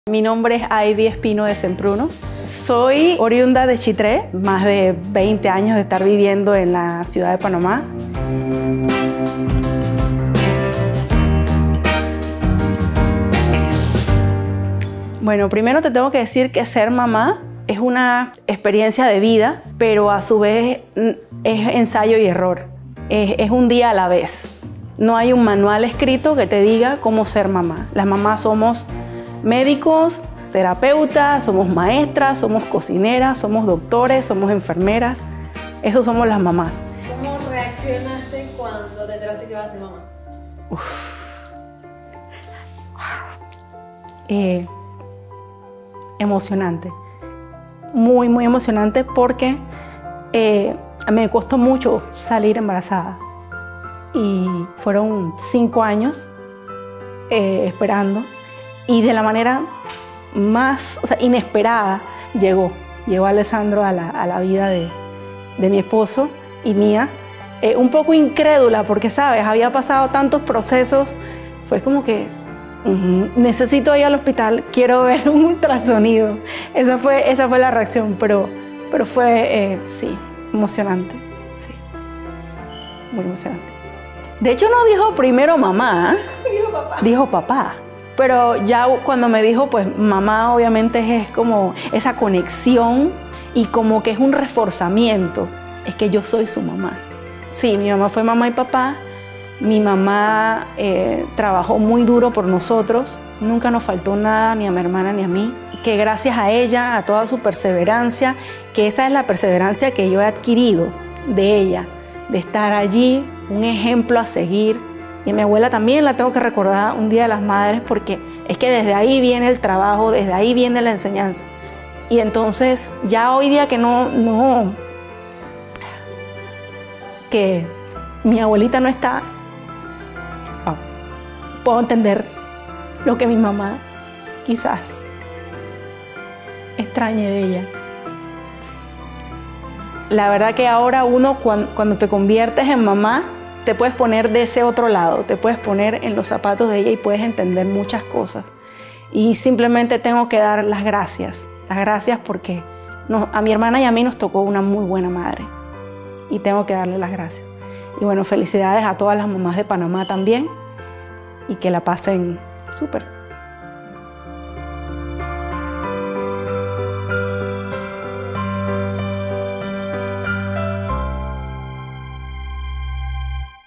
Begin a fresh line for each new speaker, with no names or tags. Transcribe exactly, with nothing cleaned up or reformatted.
Mi nombre es Aidy Espino de Sempruno. Soy oriunda de Chitré, más de veinte años de estar viviendo en la ciudad de Panamá. Bueno, primero te tengo que decir que ser mamá es una experiencia de vida, pero a su vez es ensayo y error. Es, es un día a la vez. No hay un manual escrito que te diga cómo ser mamá. Las mamás somos médicos, terapeutas, somos maestras, somos cocineras, somos doctores, somos enfermeras. Eso somos las mamás.
¿Cómo reaccionaste cuando te enteraste que ibas a ser mamá?
Uf. Eh, emocionante. Muy, muy emocionante porque eh, me costó mucho salir embarazada. Y fueron cinco años eh, esperando. Y de la manera más o sea, inesperada llegó. Llegó Alessandro a la, a la vida de, de mi esposo y mía. Eh, un poco incrédula porque, ¿sabes? Había pasado tantos procesos. Fue como que uh-huh, necesito ir al hospital, quiero ver un ultrasonido. Esa fue, esa fue la reacción, pero, pero fue, eh, sí, emocionante. Sí, muy emocionante. De hecho, no dijo primero mamá.
Dijo papá.
Dijo papá. Pero ya cuando me dijo, pues mamá, obviamente es como esa conexión y como que es un reforzamiento. Es que yo soy su mamá. Sí, mi mamá fue mamá y papá. Mi mamá eh, trabajó muy duro por nosotros. Nunca nos faltó nada, ni a mi hermana ni a mí. Que gracias a ella, a toda su perseverancia, que esa es la perseverancia que yo he adquirido de ella, de estar allí, un ejemplo a seguir. Y a mi abuela también la tengo que recordar un Día de las Madres porque es que desde ahí viene el trabajo, desde ahí viene la enseñanza. Y entonces ya hoy día que no, no, que mi abuelita no está, oh, puedo entender lo que mi mamá quizás extrañe de ella. La verdad que ahora uno cuando, cuando te conviertes en mamá, te puedes poner de ese otro lado, te puedes poner en los zapatos de ella y puedes entender muchas cosas. Y simplemente tengo que dar las gracias, las gracias porque nos, a mi hermana y a mí nos tocó una muy buena madre. Y tengo que darle las gracias. Y bueno, felicidades a todas las mamás de Panamá también y que la pasen súper.